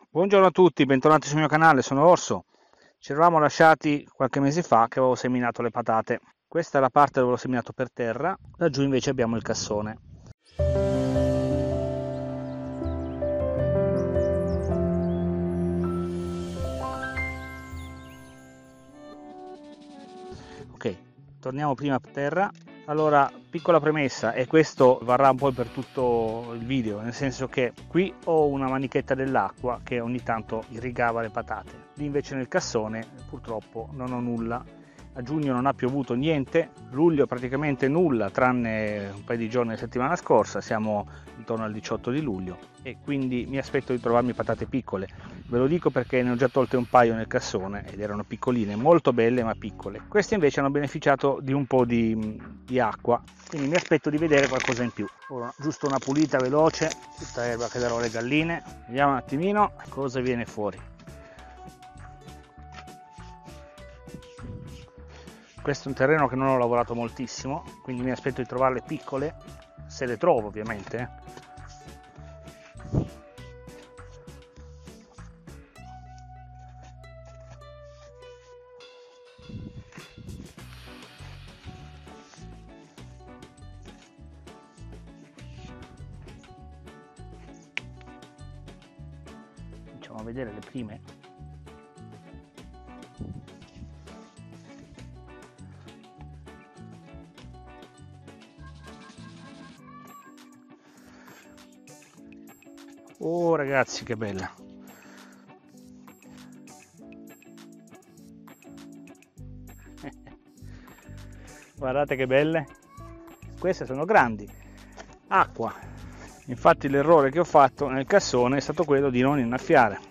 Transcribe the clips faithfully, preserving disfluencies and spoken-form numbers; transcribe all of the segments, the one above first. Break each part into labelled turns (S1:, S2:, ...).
S1: Buongiorno a tutti, bentornati sul mio canale, sono Orso. Ci eravamo lasciati qualche mese fa che avevo seminato le patate. Questa è la parte dove l'ho seminato per terra, laggiù invece abbiamo il cassone. Ok, torniamo prima a terra. Allora, piccola premessa, e questo varrà un po' per tutto il video, nel senso che qui ho una manichetta dell'acqua che ogni tanto irrigava le patate. Lì invece nel cassone purtroppo non ho nulla. A giugno non ha piovuto niente, luglio praticamente nulla, tranne un paio di giorni la settimana scorsa, siamo intorno al diciotto di luglio e quindi mi aspetto di trovarmi patate piccole. Ve lo dico perché ne ho già tolte un paio nel cassone ed erano piccoline, molto belle ma piccole. Queste invece hanno beneficiato di un po' di, di acqua, quindi mi aspetto di vedere qualcosa in più. Ora, giusto una pulita veloce, tutta erba che darò alle galline, vediamo un attimino cosa viene fuori. Questo è un terreno che non ho lavorato moltissimo, quindi mi aspetto di trovarle piccole, se le trovo ovviamente. Cominciamo a vedere le prime. Oh ragazzi, che bella! Guardate che belle! Queste sono grandi. Acqua. Infatti l'errore che ho fatto nel cassone è stato quello di non innaffiare.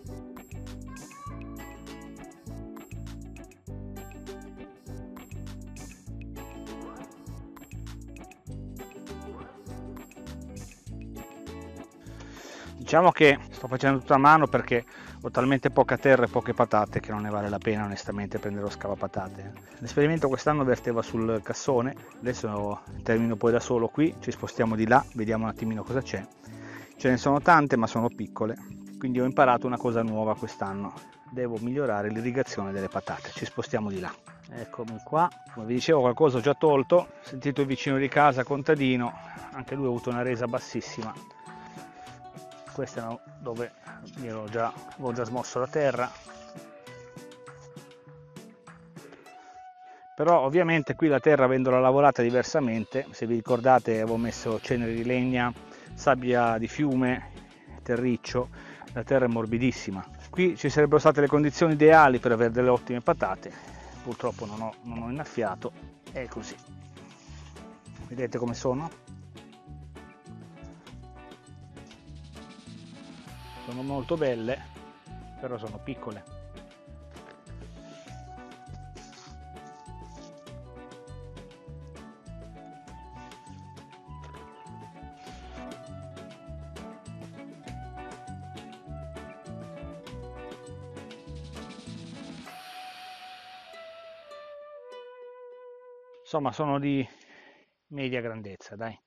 S1: Diciamo che sto facendo tutta a mano perché ho talmente poca terra e poche patate che non ne vale la pena onestamente prendere lo scavapatate. L'esperimento quest'anno verteva sul cassone, adesso termino poi da solo qui, ci spostiamo di là, vediamo un attimino cosa c'è. Ce ne sono tante ma sono piccole, quindi ho imparato una cosa nuova quest'anno, devo migliorare l'irrigazione delle patate, ci spostiamo di là. Eccomi qua, come vi dicevo qualcosa ho già tolto, ho sentito il vicino di casa contadino, anche lui ha avuto una resa bassissima. Queste erano dove io già, avevo già smosso la terra, però ovviamente qui la terra avendola lavorata diversamente, se vi ricordate avevo messo cenere di legna, sabbia di fiume, terriccio, la terra è morbidissima. Qui ci sarebbero state le condizioni ideali per avere delle ottime patate, purtroppo non ho, non ho innaffiato, è così. Vedete come sono? Sono molto belle, però sono piccole. Insomma, sono di media grandezza, dai.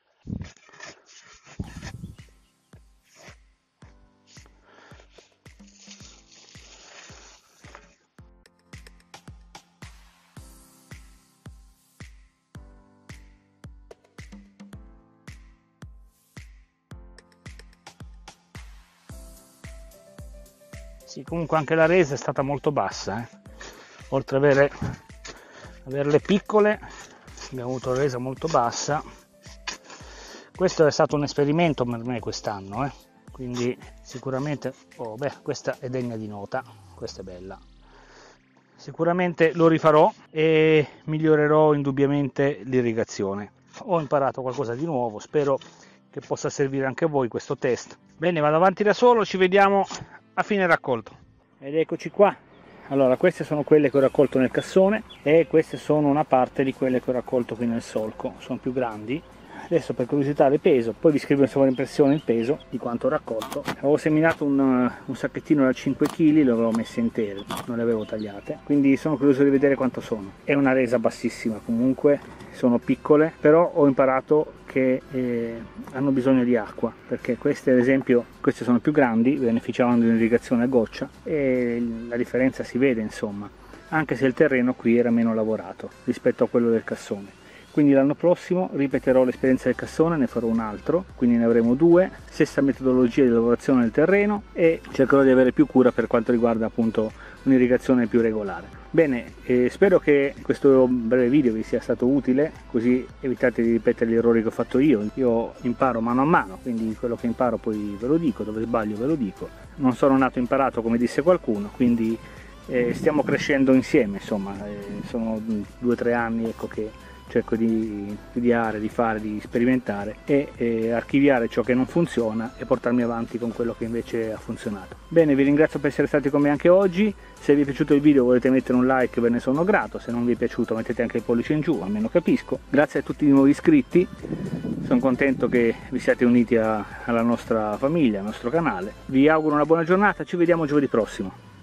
S1: Sì, comunque anche la resa è stata molto bassa, eh. Oltre ad avere, averle piccole, abbiamo avuto una resa molto bassa. Questo è stato un esperimento per me quest'anno, eh. Quindi sicuramente, oh, beh, questa è degna di nota, questa è bella. Sicuramente lo rifarò e migliorerò indubbiamente l'irrigazione. Ho imparato qualcosa di nuovo, spero che possa servire anche a voi questo test. Bene, vado avanti da solo, ci vediamo a fine raccolto. Ed eccoci qua. Allora, queste sono quelle che ho raccolto nel cassone e queste sono una parte di quelle che ho raccolto qui nel solco, sono più grandi. Adesso per curiosità le peso, poi vi scrivo in sovraimpressione il peso di quanto ho raccolto. Avevo seminato un, un sacchettino da cinque chili, le avevo messe intere, non le avevo tagliate, quindi sono curioso di vedere quanto sono. È una resa bassissima comunque, sono piccole, però ho imparato che eh, hanno bisogno di acqua, perché queste ad esempio, queste sono più grandi, beneficiavano di un'irrigazione a goccia e la differenza si vede insomma, anche se il terreno qui era meno lavorato rispetto a quello del cassone. Quindi l'anno prossimo ripeterò l'esperienza del cassone, ne farò un altro, quindi ne avremo due, stessa metodologia di lavorazione del terreno e cercherò di avere più cura per quanto riguarda appunto un'irrigazione più regolare. Bene, eh, spero che questo breve video vi sia stato utile, così evitate di ripetere gli errori che ho fatto io. Io imparo mano a mano, quindi quello che imparo poi ve lo dico, dove sbaglio ve lo dico. Non sono nato imparato come disse qualcuno, quindi eh, stiamo crescendo insieme, insomma, eh, sono due o tre anni ecco, che cerco di studiare, di fare, di sperimentare e eh, archiviare ciò che non funziona e portarmi avanti con quello che invece ha funzionato. Bene, vi ringrazio per essere stati con me anche oggi. Se vi è piaciuto il video volete mettere un like, ve ne sono grato. Se non vi è piaciuto mettete anche il pollice in giù, almeno capisco. Grazie a tutti i nuovi iscritti, sono contento che vi siate uniti a, alla nostra famiglia, al nostro canale. Vi auguro una buona giornata, ci vediamo giovedì prossimo.